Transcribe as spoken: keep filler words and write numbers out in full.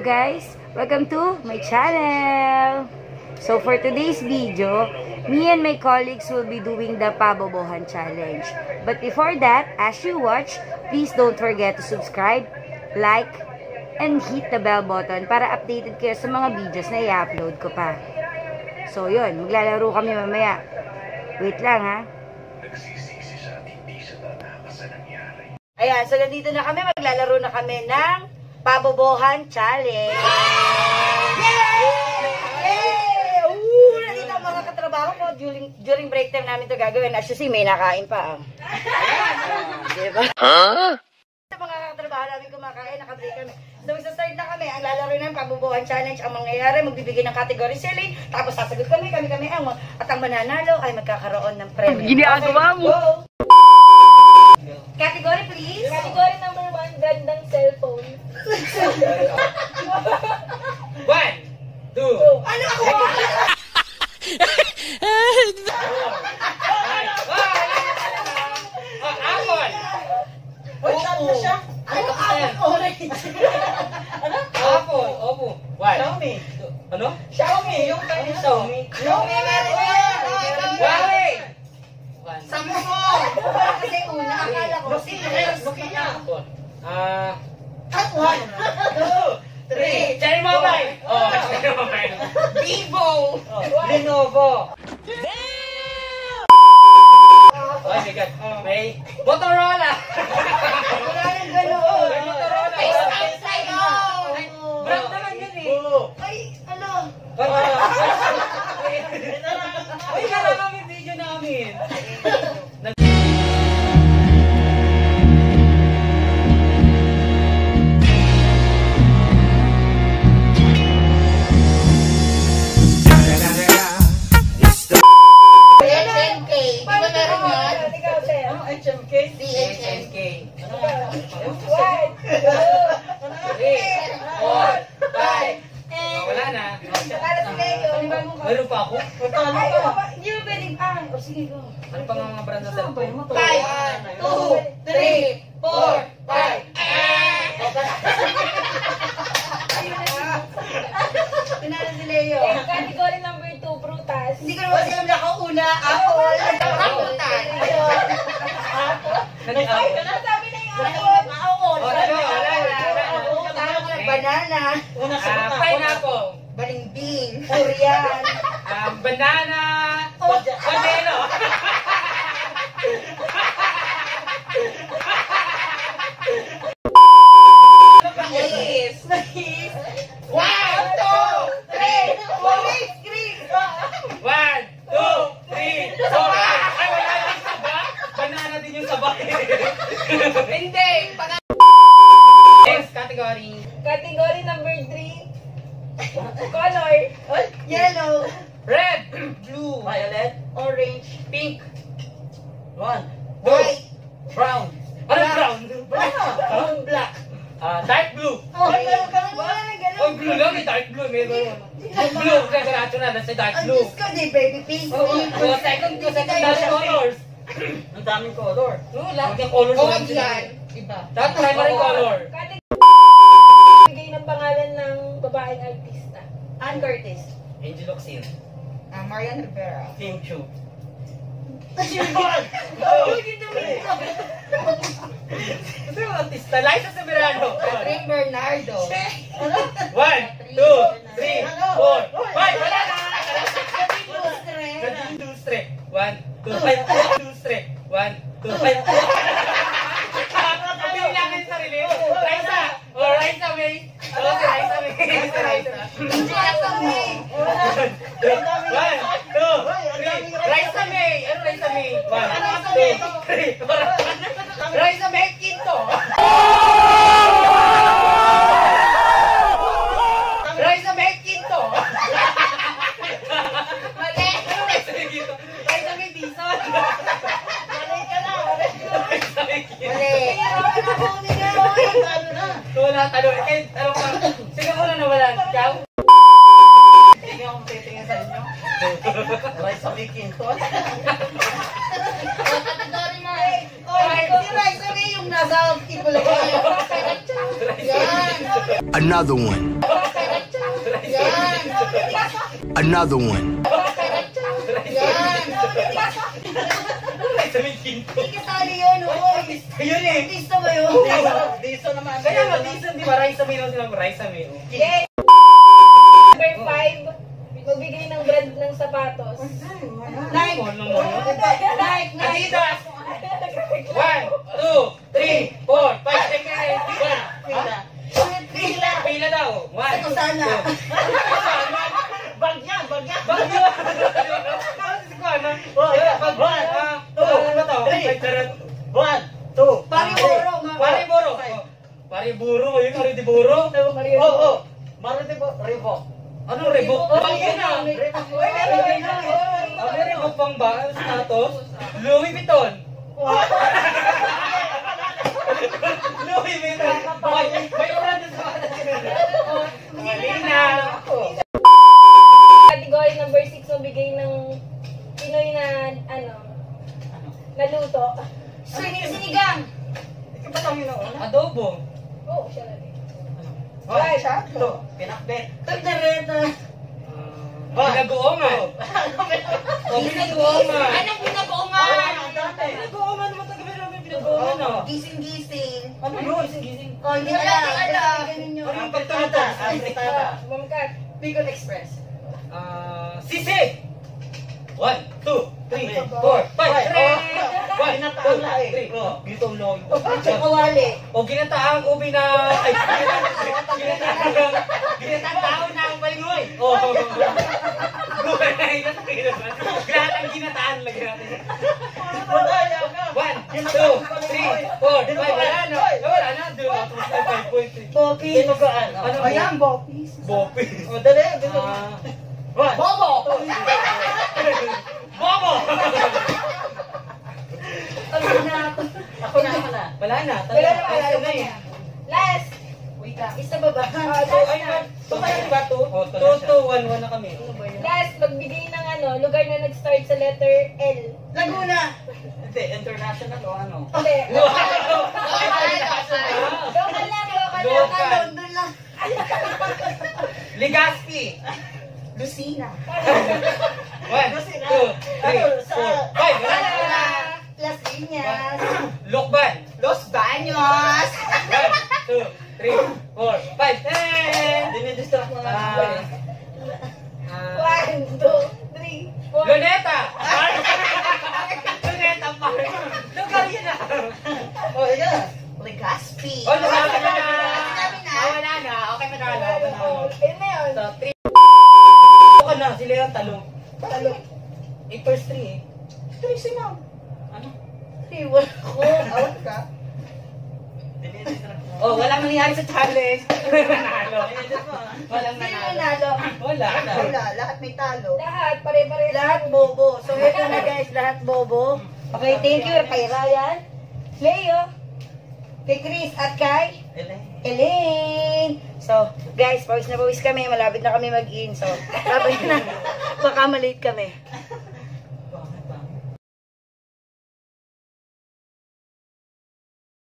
guys! Welcome to my channel! So for today's video, me and my colleagues will be doing the Pabobohan challenge. But before that, as you watch, please don't forget to subscribe, like, and hit the bell button para updated kayo sa mga videos na i-upload ko pa. So yun, maglalaro kami mamaya. Wait lang ha. Ayan, so nandito na kami, maglalaro na kami ng Pabobohan challenge. Yay! Yay! Woo! Nandito ang mga katrabaho ko during, during break time namin ito gagawin. As you see, may nakain pa. Ayan, diba? Huh? Sa mga katrabaho namin kumakain, nakabreak kami. So, isa-start na kami. Ang lalaro ng Pabobohan challenge, ang mangyayari, magbibigay ng category sila. Tapos sasagot kami, kami-kami ang at ang mananalo ay magkakaroon ng premyo. Ginagawa mo! Go! Category please. Category number one, gandang cellphone. One, two, Ano ako? Apple. Ano siya? Ano apple? Orange. Ano? Apple. Opo. One. Xiaomi. Ano? Xiaomi. Yung kanya Xiaomi. Xiaomi meron yan. Huawei. Samsung. Kasi una, akala ko. Nokia. Ah. One, two, three. Cherry Mobile. Oh, Cherry Mobile. Vivo. Lenovo. Oh my God. May Motorola. Wala yung ganoon. May Motorola. Brand naman yun eh. Ay, ano? Ay, kala kami video namin. H M K? D H M K. One, Three, four, five. Wala na. para si Leo. Meron pa ako? Ay, hindi mo pwedeng pang. O sige, go. Ano pa nga mga brand na cellphone? Five, two, three, four, five. Pinala si Leo. Category number two, prutas. Hindi ko naman alam na ako una. Apple. Rambutan. Ay, Sabi na yung apple. Oh, ano? Wala na. Tama ko ng banana. Ah, pineapple. Balimbing. Durian. Ah, banana. Banana. Mais. Mais. One, two, three, four. Green. One, two, three, four. Ay, wala lang saba. Banana din yung saba. Hindi. Next category. Category number three, color. Yellow. Red, blue, Violet. Orange. pink, One. Blue. White. brown. Ano brown? Brown. Black. Ah, dark blue. Oh, meron ka lang yan. Oh, blue lang. May dark blue. Meron. Blue. Diretso na. Nasa dark Ang blue. Diyos ko, di baby face. Oh, oh, second ko. Second dami colors. Ang daming color. No, lahat ng colors. Oh, lang sila. yan. Iba. Lahat primary color. Category bigay ng pangalan ng babaeng artista. Ann Curtis. Angel Oxin. Ah, Marian Rivera. Team Chu. Oh, yun naman ito. Ito yung artista. Liza Severano. Catherine Bernardo. One, two, three, four, five. Wala na. Nadine Lustre. One, two, five. Lustre. One, two, five. Pili lang yung sarili. Liza. Oh, Liza May. Oh, si Liza May. Si Liza. One, two, three. Liza May. Ano Liza May? One, two, three, four. Liza May Quinto. Liza May Quinto. Mali. Ano Liza May Quinto? Liza May Dizon. Mali ka na. Liza May Quinto. Mali. Wala, tanong. Eh, tanong ka. Sige mo na nawalan. Ikaw? Hindi ako titingin sa inyo. Liza May Quinto. Kategory na eh. Si Raisa May yung nasa Ibulaga. Yan. Another one. Another one. Yan. Rice may kinto. Hindi kasali yun, oy. Yun eh. Artista ba yun? Diso naman. Kaya nga, diso, di ba? Rice may silang rice may. Okay. Number five, magbigay ng brand ng sapatos. Nike. Mono, mono. Nike, Nike. Adidas. One, two, three, four, five, six, seven, one. Pila. Pila. Pila daw. One. Ito sana. Bagya, bagya. Bagya. Si Kuana. Bagya. Ah, ano ba to? Ay, charot. One, two. Pariboro nga. Pariboro. Pariboro. Yun, Mariboro. Oo, oo. Mariboro. Ano rebo? Bagya na. Ano rebo pang ba? Status? Louis Vuitton. Louis Vuitton. May brand sa Malina. Category number six, magbigay ng Pinoy na, ano, naluto. Sinig- Sinigang. Adobo. Oo, siya lang. Ay, siya? Pinakbet. Tagdareta. Binagoongan. O, binagoongan. Anong pinagoongan? Binagoongan naman taga Binagoongan. Binagoongan na. Gising-gising. Ano yun? Gising-gising. Oh, hindi na lang. Ganun yun. Ano yung pagtata? Ah, Mamkat. Bicol Express. Ah, sisig! One, two, three, four, five, three! One, two, three. Dito ang long. Kawali. O ginataang ubi na... Ay, ginataang... Ginataang tao na ang palingoy. O. Ginataang ginataan lagi natin. One, two, three, four, five. Wala na. Wala na. Doon. Five point three. Bopis. Ano? Ayan, Bopis. Bopis. O, dali. Ah. One. Bobo! Bobo! Ano na ako? Ako na, ako na. Wala na. Wala na, wala Talaga na. eh. Last. Wait ka. Isa ba ba? Ah, Ay, last na. two pa ba? Two? Two, two, one, one na kami. Last, magbigay ng ano, lugar na nag-start sa letter L. Laguna. Hindi, international o ano? Hindi. Wow! Local lang, local lang. Local. London lang. Ligaspi! Lucina. One, two, three, four, five. Wala na. Las Piñas. Lokban! Los Baños. One, two, three, four, five, ten! Dinidistract mo nga. Ah, ah, One, two, three, four. Luneta! Luneta pa! Lugar yun na! Oh, yeah. Legazpi. Oh, lugar na na! Sinabi na. Ah, wala na. Okay, manalo. Oh, yun na yun. So, three. Ka na, sila yung talong. Talong. eight first three eh. Three si Ma'am. Ano? Three, wala ko. Out ka. Oh, walang nangyari sa challenge. Nanalo. Walang Sino nanalo. nanalo? Wala na. Wala. Lahat may talo. Lahat, pare-pare. Lahat bobo. So, ito na guys. Lahat bobo. Okay, thank you kay Ryan, Leo, kay Chris, at kay Elaine. So, guys, pawis na pawis kami. Malapit na kami mag-in. So, sabi na, baka malate kami.